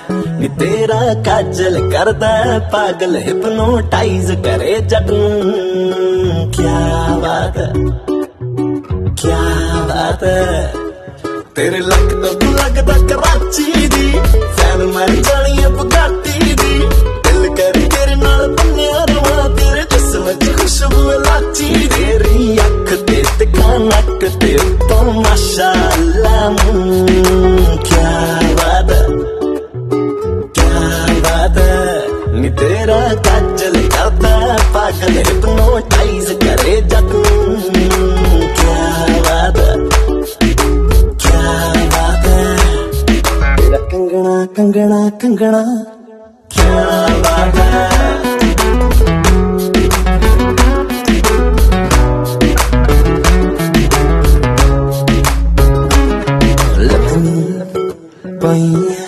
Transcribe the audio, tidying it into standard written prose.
नी तेरा काजल करदा पागल हिप्नोटाइज करे जट नूं। क्या बात है, क्या बात है, तेरे लगदा कराची दी फैन मैं जानी है बुगाटी दी। दिल कर तेरे नाल बन्निया रवां, तेरे जिस्म च खुशबू लाची दी। तेरी अख ते तिक्का नक ते उत्तों माशाअल्लाह। क्या बात है, क्या बात है, नी तेरा काजल करदा पागल हिप्नोटाइज करे जट नूं। क्या बात है, क्या बात है, तेरा कंगना कंगना कंगना। क्या बात है, लगन पई